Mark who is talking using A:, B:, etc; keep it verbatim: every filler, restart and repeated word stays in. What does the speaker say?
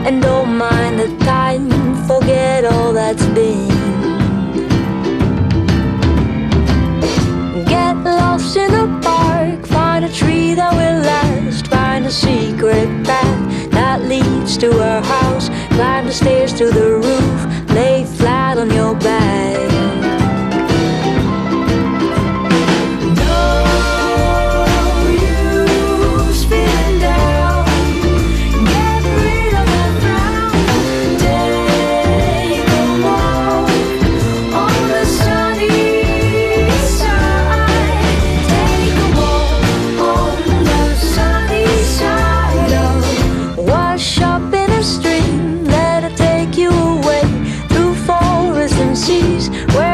A: and don't mind the time, forget all that's been. Get lost in the park, find a tree that will last, find a secret path that leads to our house, climb the stairs to the roof, lay flat on your back. Where